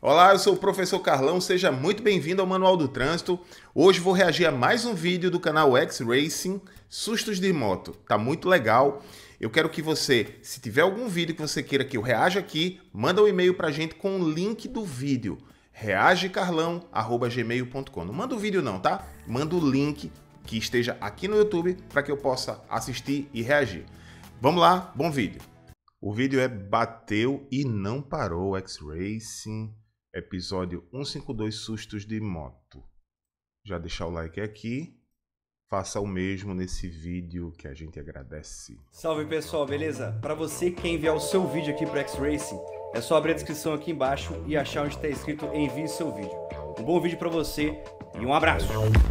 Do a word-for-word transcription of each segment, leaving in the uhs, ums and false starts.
Olá, eu sou o professor Carlão, seja muito bem-vindo ao Manual do Trânsito. Hoje vou reagir a mais um vídeo do canal X Racing, Sustos de Moto. Tá muito legal. Eu quero que você, se tiver algum vídeo que você queira que eu reaja aqui, manda um e-mail pra gente com o link do vídeo. reagecarlão arroba gmail ponto com. Não manda o vídeo não, tá? Manda o link que esteja aqui no YouTube para que eu possa assistir e reagir. Vamos lá, bom vídeo. O vídeo é Bateu e Não Parou, X Racing, episódio cento e cinquenta e dois Sustos de Moto. Já deixar o like aqui, faça o mesmo nesse vídeo que a gente agradece. Salve pessoal, beleza? Para você que quer enviar o seu vídeo aqui para X Racing, é só abrir a descrição aqui embaixo e achar onde está escrito envie seu vídeo. Um bom vídeo para você e um abraço!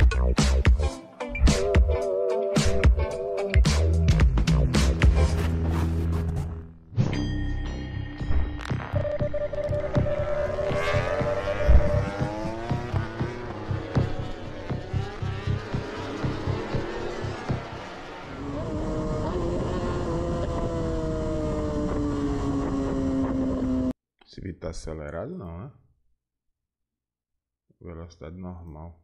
Esse vídeo tá acelerado não, né? Velocidade normal.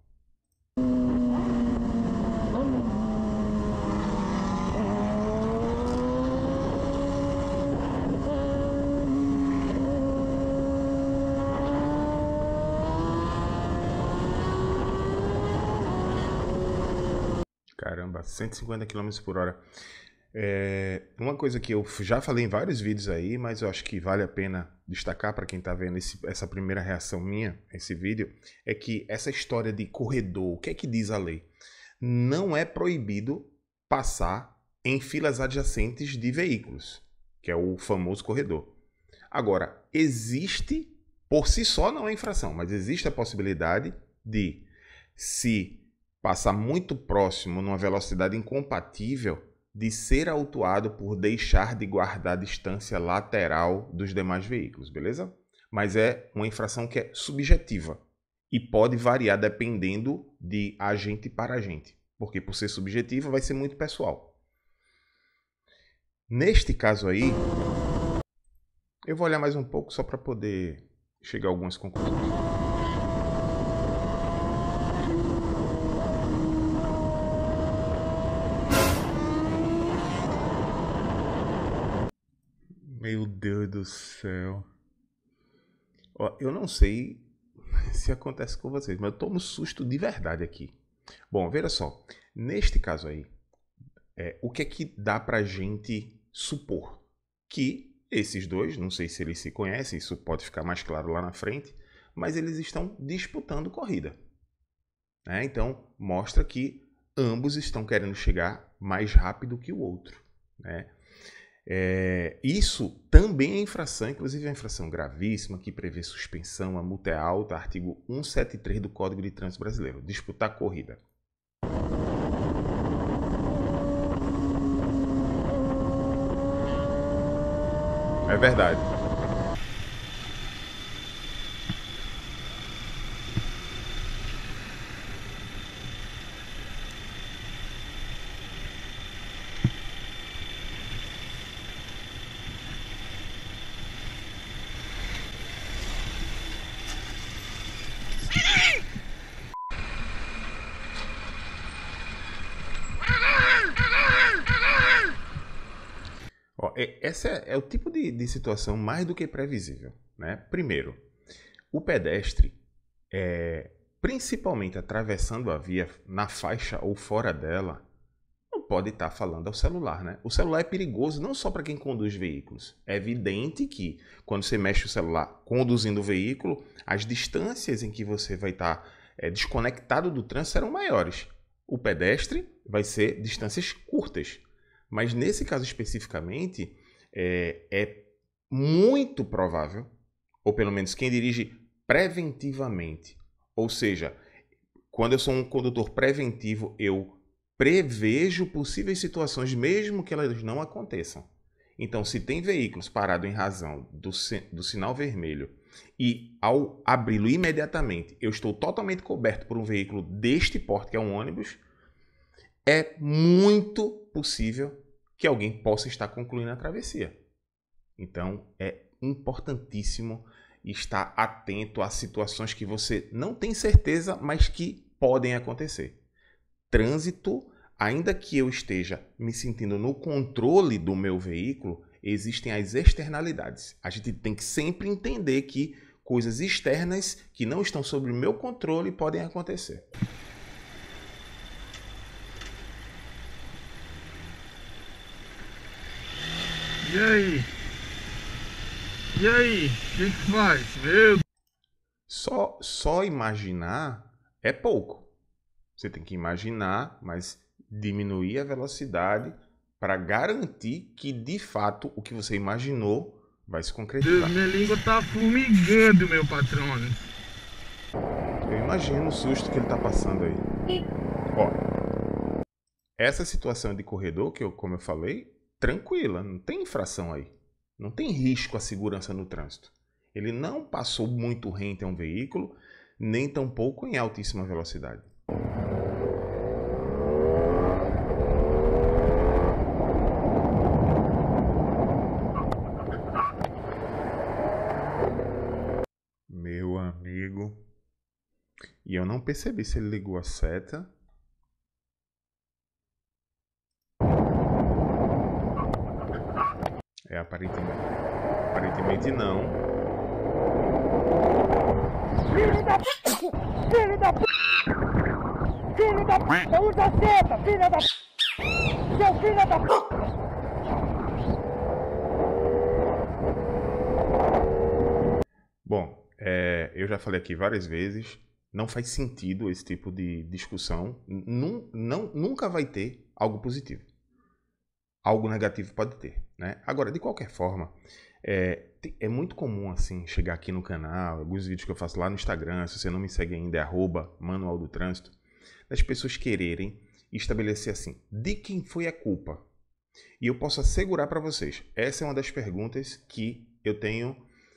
Caramba, cento e cinquenta quilômetros por hora. É, uma coisa que eu já falei em vários vídeos aí, mas eu acho que vale a pena destacar para quem está vendo esse, essa primeira reação minha, esse vídeo, é que essa história de corredor, o que é que diz a lei? Não é proibido passar em filas adjacentes de veículos, que é o famoso corredor. Agora, existe, por si só não é infração, mas existe a possibilidade de, se passar muito próximo numa velocidade incompatível, de ser autuado por deixar de guardar a distância lateral dos demais veículos, beleza? Mas é uma infração que é subjetiva e pode variar dependendo de agente para agente, porque por ser subjetiva vai ser muito pessoal. Neste caso aí, eu vou olhar mais um pouco só para poder chegar a algumas conclusões. Meu Deus do céu. Ó, eu não sei se acontece com vocês, mas eu tomo susto de verdade aqui. Bom, veja só. Neste caso aí, é, o que é que dá pra gente supor? Que esses dois, não sei se eles se conhecem, isso pode ficar mais claro lá na frente, mas eles estão disputando corrida. Né? Então, mostra que ambos estão querendo chegar mais rápido que o outro. Né? É, isso também é infração, inclusive é uma infração gravíssima que prevê suspensão, a multa é alta, artigo cento e setenta e três do Código de Trânsito Brasileiro, disputar corrida. É verdade. Ó, essa é, é o tipo de, de situação mais do que previsível. Né? Primeiro, o pedestre, é, principalmente atravessando a via na faixa ou fora dela, não pode estar falando ao celular. Né? O celular é perigoso não só para quem conduz veículos. É evidente que quando você mexe o celular conduzindo o veículo, as distâncias em que você vai estar é, desconectado do trânsito serão maiores. O pedestre vai ser distâncias curtas. Mas nesse caso especificamente, é, é muito provável, ou pelo menos quem dirige preventivamente, ou seja, quando eu sou um condutor preventivo, eu prevejo possíveis situações, mesmo que elas não aconteçam. Então, se tem veículos parados em razão do, do sinal vermelho e ao abri-lo imediatamente, eu estou totalmente coberto por um veículo deste porte, que é um ônibus, é muito possível que alguém possa estar concluindo a travessia. Então, é importantíssimo estar atento a situações que você não tem certeza, mas que podem acontecer. Trânsito, ainda que eu esteja me sentindo no controle do meu veículo, existem as externalidades. A gente tem que sempre entender que coisas externas que não estão sob o meu controle podem acontecer. E aí? E aí? O que que faz? Meu... Só, só imaginar é pouco. Você tem que imaginar, mas diminuir a velocidade para garantir que, de fato, o que você imaginou vai se concretizar. Deus, minha língua tá formigando, meu patrão. Eu imagino o susto que ele tá passando aí. Ó, essa situação de corredor, que eu, como eu falei, tranquila, não tem infração aí. Não tem risco à segurança no trânsito. Ele não passou muito rente a um veículo, nem tampouco em altíssima velocidade. Meu amigo. E eu não percebi se ele ligou a seta. É, aparentemente, aparentemente não. Filho da p... Filho da p... Filho da p... Usa a seta, filho da p... Seu filho da p... Bom, é, eu já falei aqui várias vezes, não faz sentido esse tipo de discussão. Num, não, nunca vai ter algo positivo. Algo negativo pode ter, né? Agora, de qualquer forma, é, é muito comum, assim, chegar aqui no canal, alguns vídeos que eu faço lá no Instagram, se você não me segue ainda, é arroba Manual do Trânsito, das pessoas quererem estabelecer assim, de quem foi a culpa? E eu posso assegurar para vocês, essa é uma das perguntas que eu tenho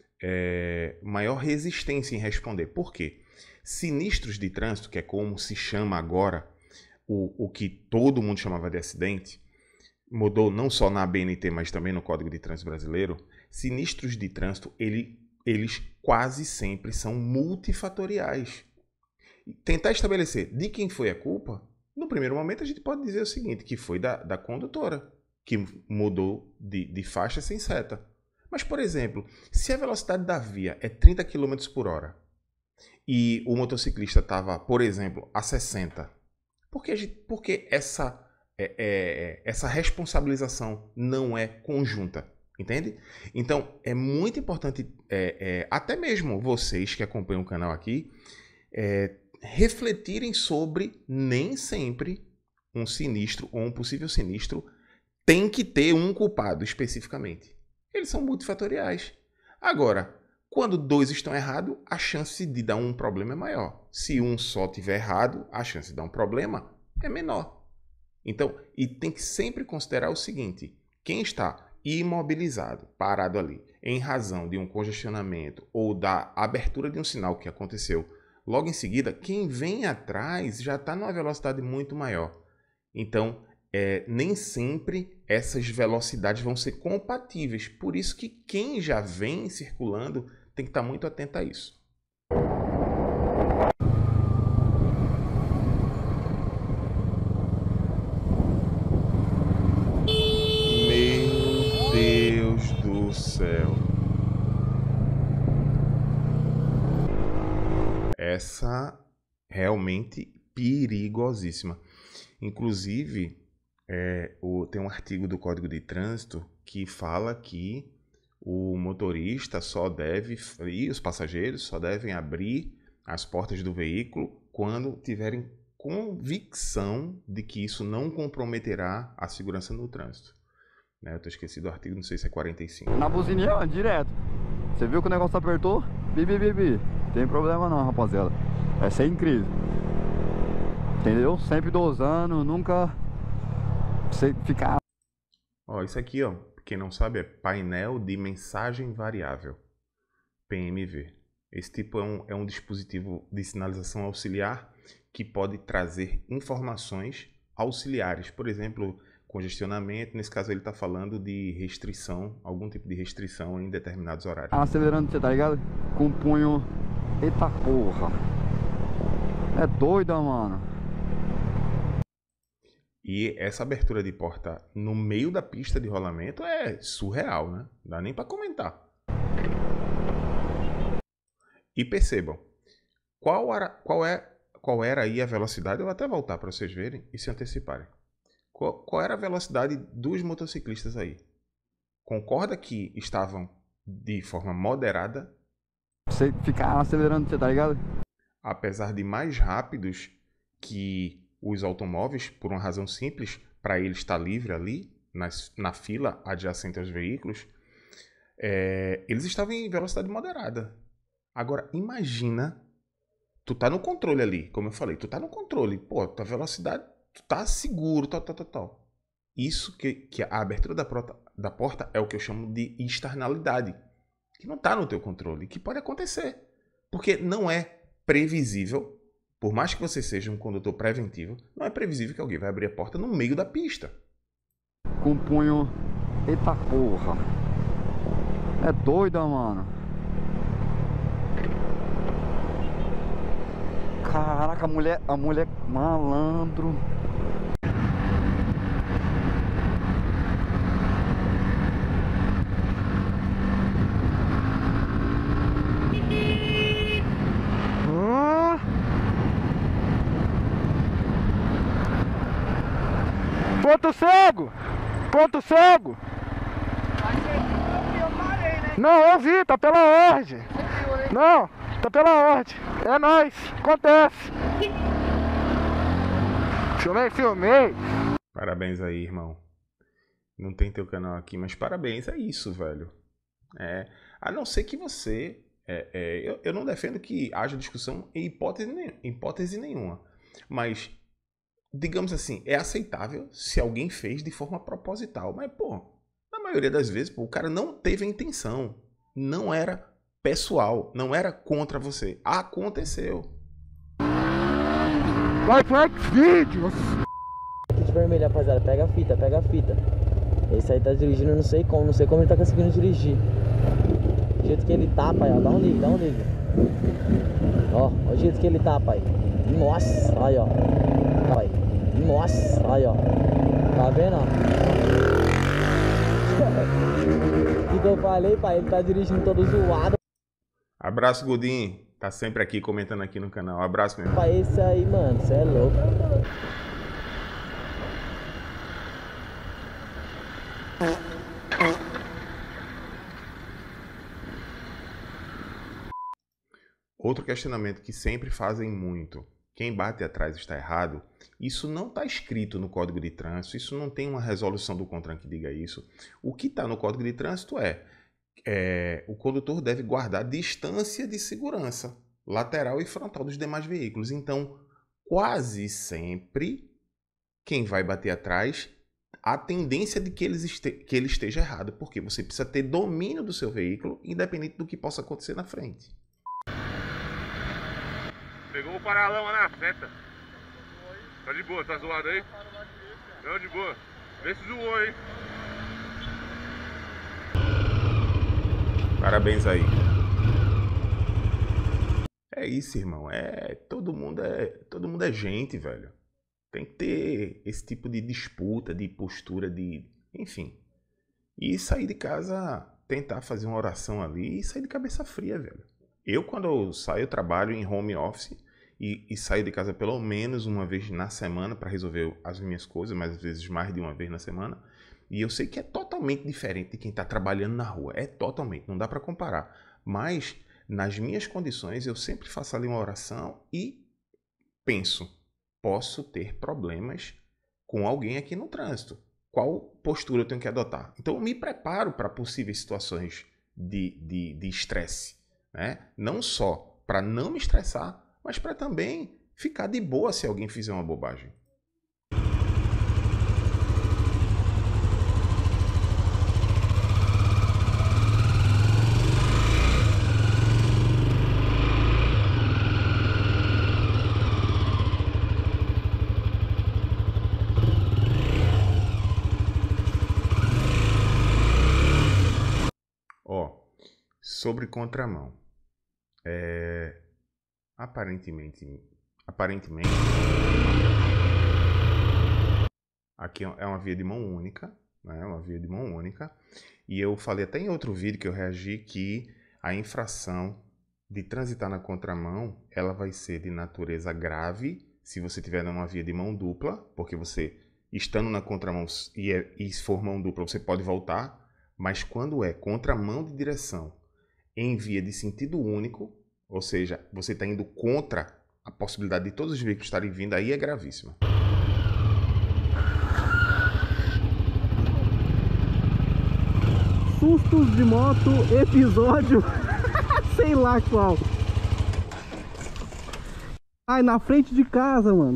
é, maior resistência em responder. Por quê? Sinistros de trânsito, que é como se chama agora o, o que todo mundo chamava de acidente, mudou não só na A B N T, mas também no Código de Trânsito Brasileiro, sinistros de trânsito, ele, eles quase sempre são multifatoriais. Tentar estabelecer de quem foi a culpa, no primeiro momento a gente pode dizer o seguinte, que foi da, da condutora, que mudou de, de faixa sem seta. Mas, por exemplo, se a velocidade da via é trinta quilômetros por hora e o motociclista estava, por exemplo, a sessenta, por que, por que essa... É, é, essa responsabilização não é conjunta, entende? Então, é muito importante, é, é, até mesmo vocês que acompanham o canal aqui, é, refletirem sobre nem sempre um sinistro ou um possível sinistro tem que ter um culpado especificamente. Eles são multifatoriais. Agora, quando dois estão errados, a chance de dar um problema é maior. Se um só estiver errado, a chance de dar um problema é menor. Então, e tem que sempre considerar o seguinte, quem está imobilizado, parado ali, em razão de um congestionamento ou da abertura de um sinal que aconteceu logo em seguida, quem vem atrás já está numa velocidade muito maior. Então, é, nem sempre essas velocidades vão ser compatíveis. Por isso que quem já vem circulando tem que estar muito atento a isso. Céu. Essa realmente perigosíssima. Inclusive, é, o, tem um artigo do Código de Trânsito que fala que o motorista só deve, e os passageiros só devem abrir as portas do veículo quando tiverem convicção de que isso não comprometerá a segurança no trânsito. Eu tô esquecido do artigo, não sei se é quarenta e cinco. Na buzininha, ó, direto. Você viu que o negócio apertou? Bibi, bibi. Tem problema não, rapaziada. É sem crise. Entendeu? Sempre dosando, nunca sem ficar. Ó, isso aqui, ó, quem não sabe, é painel de mensagem variável. P M V. Esse tipo é um, é um dispositivo de sinalização auxiliar que pode trazer informações auxiliares. Por exemplo, congestionamento. Nesse caso ele está falando de restrição, algum tipo de restrição em determinados horários. Acelerando, você tá ligado? Com o punho. Eita porra. É doida, mano. E essa abertura de porta no meio da pista de rolamento é surreal, né? Não dá nem para comentar. E percebam, qual era, qual, é, qual era aí a velocidade? Eu vou até voltar para vocês verem e se anteciparem. Qual, qual era a velocidade dos motociclistas aí? Concorda que estavam de forma moderada? Você ficar acelerando, você tá ligado? Apesar de mais rápidos que os automóveis, por uma razão simples, para ele estar livre ali, nas, na fila adjacente aos veículos, é, eles estavam em velocidade moderada. Agora, imagina, tu tá no controle ali, como eu falei, tu tá no controle, pô, tua velocidade, tu tá seguro, tal, tal, tal, tal. Isso que, que a abertura da porta, da porta é o que eu chamo de externalidade, que não tá no teu controle, que pode acontecer, porque não é previsível, por mais que você seja um condutor preventivo, não é previsível que alguém vai abrir a porta no meio da pista. Com o punho. Eita porra. É doida, mano. Caraca, a mulher, a mulher malandro. Ah. Ponto cego! Ponto cego! Não, eu vi, tá pela ordem. Não, tá pela ordem. É nóis, acontece. Filmei, filmei. Parabéns aí, irmão. Não tem teu canal aqui, mas parabéns, é isso, velho. É, a não ser que você... É, é, eu, eu não defendo que haja discussão em hipótese, em hipótese nenhuma. Mas, digamos assim, é aceitável se alguém fez de forma proposital. Mas, pô, na maioria das vezes, pô, o cara não teve a intenção. Não era pessoal, não era contra você. Aconteceu. Vai pro Xvideos. Kit vermelho, rapaziada, pega a fita, pega a fita. Esse aí tá dirigindo, não sei como, não sei como ele tá conseguindo dirigir. Do jeito que ele tá, pai, ó, dá um ligue, dá um ligue. Ó, ó o jeito que ele tá, pai. Nossa, aí, ó. Pai. Nossa, aí, ó. Tá vendo, ó? O que eu falei, pai? Ele tá dirigindo todo zoado. Abraço, Godinho. Tá sempre aqui comentando aqui no canal. Abraço, meu irmão. Pai, esse aí, mano, você é louco. Outro questionamento que sempre fazem muito. Quem bate atrás está errado. Isso não está escrito no Código de Trânsito. Isso não tem uma resolução do CONTRAN que diga isso. O que está no Código de Trânsito é, é o condutor deve guardar distância de segurança lateral e frontal dos demais veículos. Então, quase sempre, quem vai bater atrás, a tendência de que ele, este, que ele esteja errado. Porque você precisa ter domínio do seu veículo, independente do que possa acontecer na frente. Pegou o paralama na seta. Tá de boa, tá zoado aí? Não, de boa. Vê se zoou, hein? Parabéns aí. É isso, irmão. É, todo mundo é, todo mundo é gente, velho. Tem que ter esse tipo de disputa, de postura, de... enfim. E sair de casa, tentar fazer uma oração ali e sair de cabeça fria, velho. Eu, quando eu saio, eu trabalho em home office e, e saio de casa pelo menos uma vez na semana para resolver as minhas coisas, mas às vezes mais de uma vez na semana. E eu sei que é totalmente diferente de quem está trabalhando na rua. É totalmente, não dá para comparar. Mas, nas minhas condições, eu sempre faço ali uma oração e penso, posso ter problemas com alguém aqui no trânsito. Qual postura eu tenho que adotar? Então, eu me preparo para possíveis situações de estresse. Né? Não só para não me estressar, mas para também ficar de boa se alguém fizer uma bobagem. sobre contramão. É, aparentemente, aparentemente, aqui é uma via de mão única, né? Uma via de mão única. E eu falei até em outro vídeo que eu reagi que a infração de transitar na contramão, ela vai ser de natureza grave se você estiver numa via de mão dupla, porque você, estando na contramão e, é, e se for mão dupla, você pode voltar, mas quando é contramão de direção em via de sentido único, ou seja, você está indo contra a possibilidade de todos os veículos estarem vindo, aí é gravíssima. Sustos de moto, episódio, sei lá qual. Ai, na frente de casa, mano.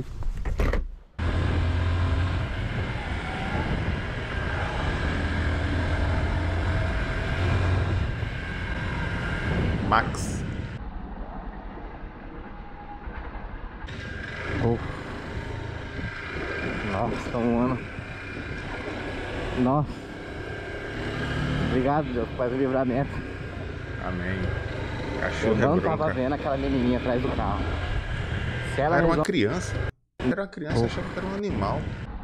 Max. Oh. Nossa, mano. Nossa. Obrigado, Deus, faz o livramento. Amém. Eu Cachorro não é tava bronca. vendo aquela menininha atrás do carro. Se ela Era uma resolve... criança. Era uma criança, eu achava que era um animal.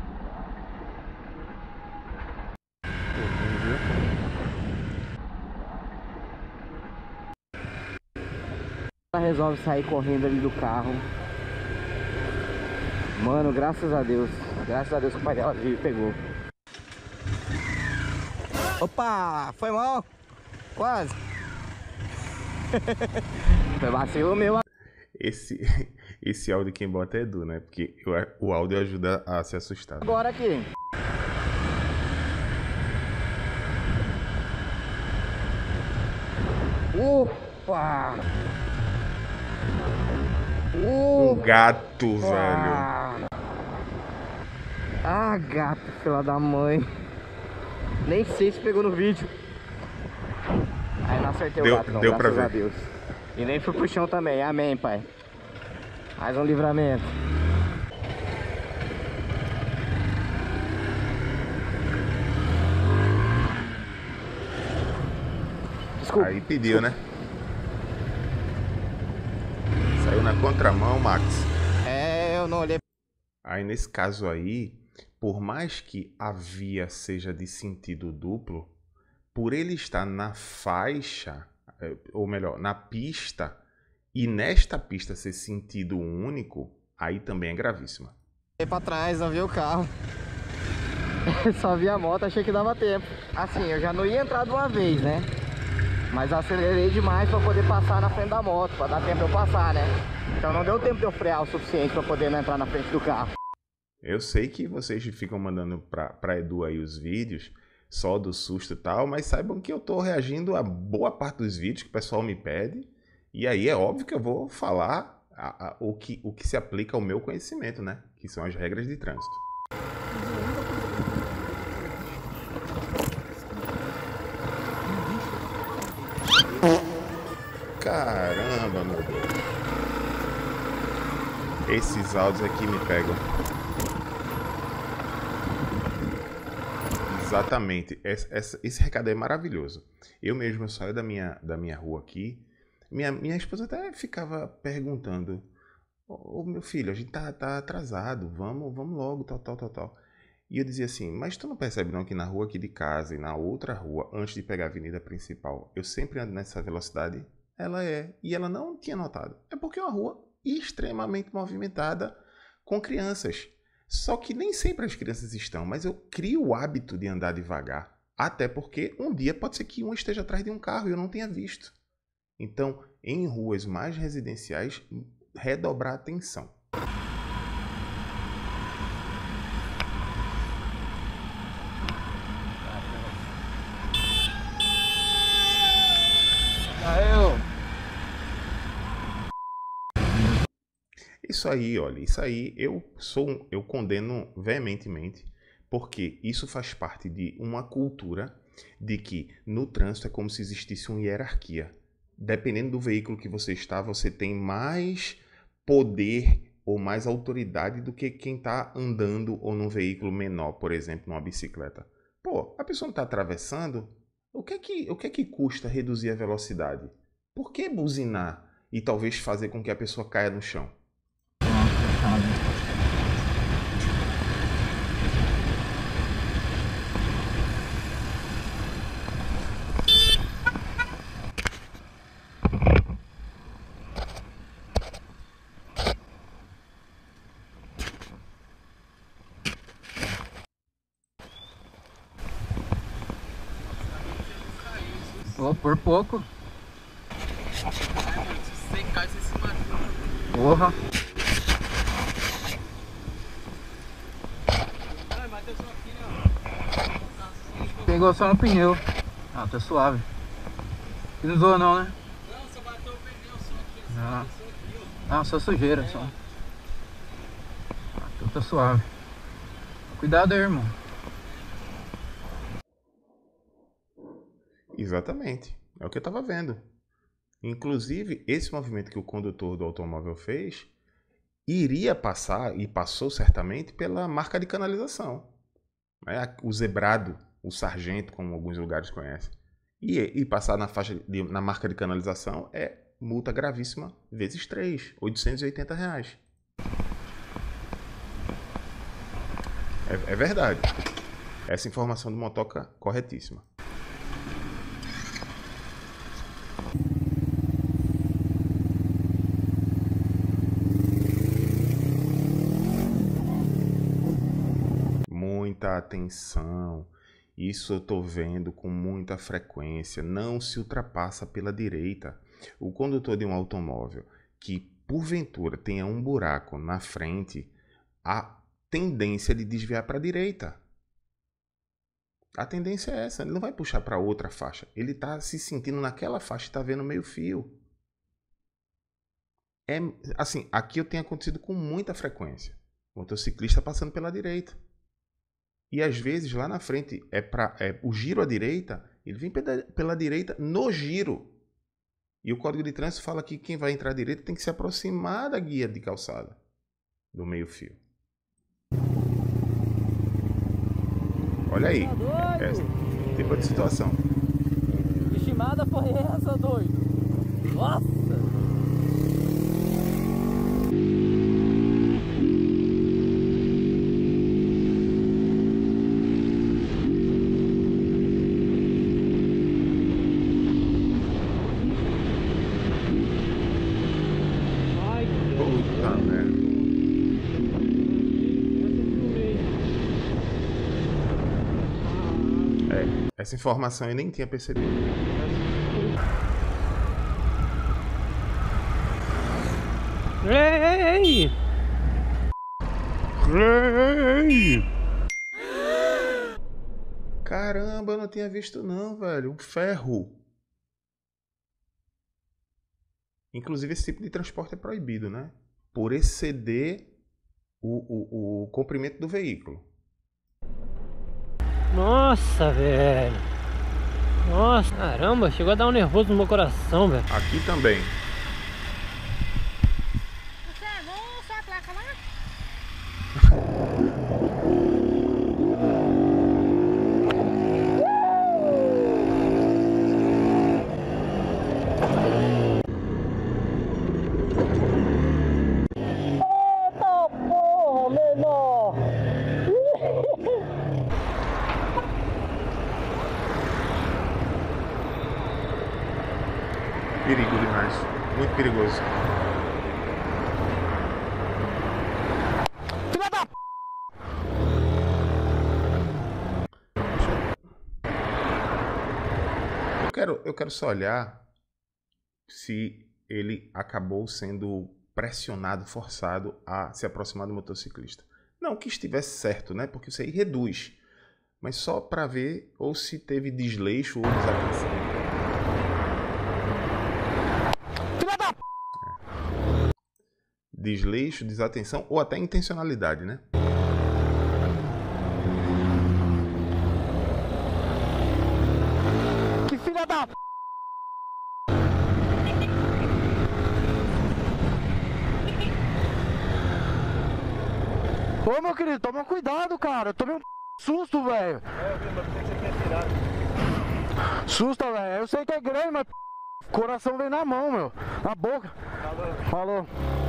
Ela resolve sair correndo ali do carro. Mano, graças a Deus. Graças a Deus que o pai dela viu e pegou. Opa, foi mal. Quase. Foi vacilo meu. Esse, esse áudio quem bota é Edu, né? Porque o, o áudio ajuda a se assustar. Agora aqui. Opa! Um gato, velho. Ah, ah, gato, filha da mãe. Nem sei se pegou no vídeo. Aí não acertei Deu- o gato não, deu pra graças a ver. Deus. E nem fui pro chão também, amém, pai. Mais um livramento. Desculpa. Aí pediu, né? Saiu na contramão, Max. É, eu não olhei. Aí nesse caso aí, por mais que a via seja de sentido duplo, por ele estar na faixa, eh, ou melhor, na pista, e nesta pista ser sentido único, aí também é gravíssima. Olhei pra trás, não vi o carro. Só vi a moto, achei que dava tempo. Assim, eu já não ia entrar de uma vez, né? Mas eu acelerei demais pra poder passar na frente da moto, pra dar tempo de eu passar, né? Então não deu tempo de eu frear o suficiente pra poder não entrar na frente do carro. Eu sei que vocês ficam mandando pra, pra Edu aí os vídeos, só do susto e tal, mas saibam que eu tô reagindo a boa parte dos vídeos que o pessoal me pede, e aí é óbvio que eu vou falar a, a, o, que, o que se aplica ao meu conhecimento, né? Que são as regras de trânsito. Caramba, meu Deus. Esses áudios aqui me pegam. Exatamente. Essa, essa, esse recado é maravilhoso. Eu mesmo eu saio da minha, da minha rua aqui. Minha, minha esposa até ficava perguntando: Ô oh, meu filho, a gente tá, tá atrasado, vamos, vamos logo, tal, tal, tal, tal. E eu dizia assim: mas tu não percebe não que na rua aqui de casa e na outra rua, antes de pegar a avenida principal, eu sempre ando nessa velocidade? Ela é. E ela não tinha notado. É porque é uma rua extremamente movimentada com crianças. Só que nem sempre as crianças estão, mas eu crio o hábito de andar devagar. Até porque um dia pode ser que um esteja atrás de um carro e eu não tenha visto. Então, em ruas mais residenciais, redobrar a atenção. Isso aí, olha, isso aí eu sou, eu condeno veementemente, porque isso faz parte de uma cultura de que no trânsito é como se existisse uma hierarquia. Dependendo do veículo que você está, você tem mais poder ou mais autoridade do que quem está andando ou num veículo menor, por exemplo, numa bicicleta. Pô, a pessoa não está atravessando, O que é que, o que é que custa reduzir a velocidade? Por que buzinar e talvez fazer com que a pessoa caia no chão? Oh, por pouco. Sem cai, você se machuca. Porra. Pegou só no pneu. Ah, tá suave. E não zoou não, né? Não, só bateu o pneu só aqui. Ah, ah só sujeira só. Ah, então tá suave. Cuidado aí, irmão. Exatamente, é o que eu estava vendo. Inclusive, esse movimento que o condutor do automóvel fez iria passar, e passou certamente, pela marca de canalização. É o zebrado, o sargento, como alguns lugares conhecem. E, e passar na, faixa de, na marca de canalização é multa gravíssima, vezes três, oitocentos e oitenta reais. É, é verdade. Essa informação do motoca corretíssima. Muita atenção, isso eu estou vendo com muita frequência, não se ultrapassa pela direita. O condutor de um automóvel que porventura tenha um buraco na frente, a tendência de desviar para a direita. A tendência é essa, ele não vai puxar para outra faixa, ele está se sentindo naquela faixa, está vendo meio fio. É, assim, aqui tem acontecido com muita frequência, o motociclista passando pela direita. E às vezes lá na frente é para é, o giro à direita, ele vem pela, pela direita no giro. E o Código de Trânsito fala que quem vai entrar à direita tem que se aproximar da guia de calçada, do meio fio. Olha aí, esse tipo de situação. Que chimada foi essa, doido? Nossa! Essa informação eu nem tinha percebido. Ei! Ei! Caramba, eu não tinha visto não, velho. Um ferro. Inclusive esse tipo de transporte é proibido, né? Por exceder o, o, o comprimento do veículo. Nossa, velho. Nossa, caramba, chegou a dar um nervoso no meu coração, velho. Aqui também. Você é bom, só a placa lá? Eita porra, menor! Perigo demais. Muito perigoso. Filha da p... Eu quero, eu quero só olhar se ele acabou sendo pressionado, forçado a se aproximar do motociclista. Não que estivesse certo, né? Porque isso aí reduz. Mas só para ver ou se teve desleixo ou desatenção. Desleixo, desatenção ou até intencionalidade, né? Que filha da p... Ô, meu querido, toma cuidado, cara. Eu tomei um susto, velho. É, eu vi, mas por que você tinha tirado? Susta, velho. Eu sei que é grande, mas coração vem na mão, meu. Na boca. Falou.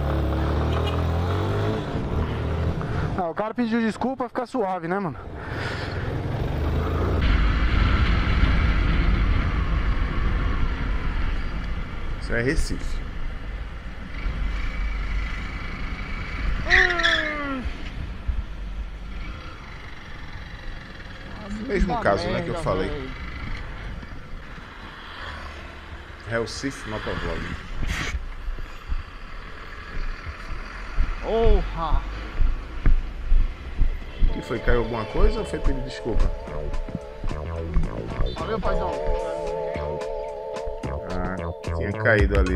Ah, o cara pediu desculpa, fica suave, né, mano? Isso é Recife. Mesmo caso, né, que eu falei. Recife Motovlog. Porra! E foi, caiu alguma coisa ou foi pedir desculpa? Valeu, paizão. Ah, tinha caído ali.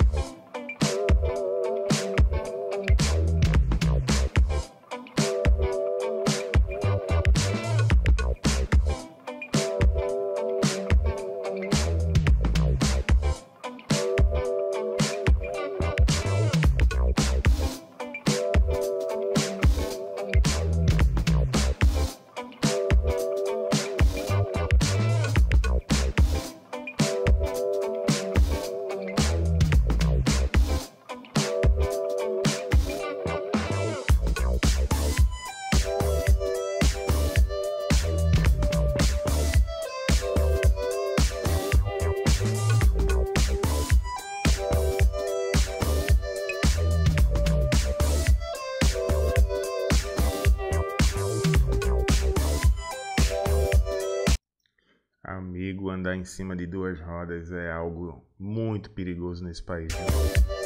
Amigo, andar em cima de duas rodas é algo muito perigoso nesse país. Né?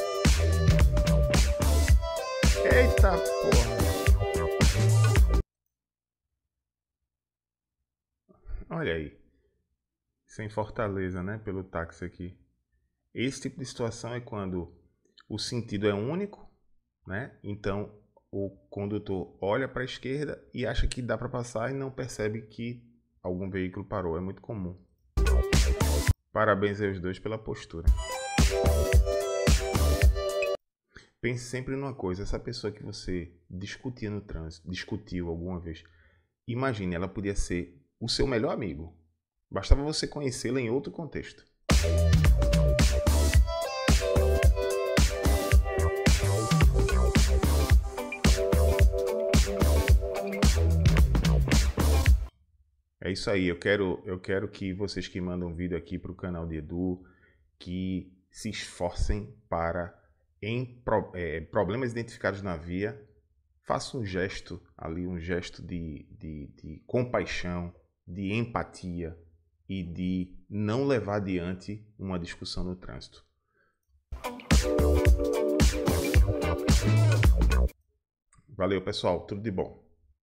Eita porra! Olha aí. Isso é em Fortaleza, né? Pelo táxi aqui. Esse tipo de situação é quando o sentido é único, né? Então o condutor olha para a esquerda e acha que dá para passar e não percebe que algum veículo parou. É muito comum. Parabéns aos dois pela postura. Pense sempre numa coisa. Essa pessoa que você discutia no trânsito, discutiu alguma vez, imagine, ela podia ser o seu melhor amigo. Bastava você conhecê-la em outro contexto. É isso aí, eu quero, eu quero que vocês que mandam vídeo aqui para o canal de Edu, que se esforcem para, em pro, é, problemas identificados na via, façam um gesto ali, um gesto de, de, de compaixão, de empatia e de não levar adiante uma discussão no trânsito. Valeu, pessoal, tudo de bom.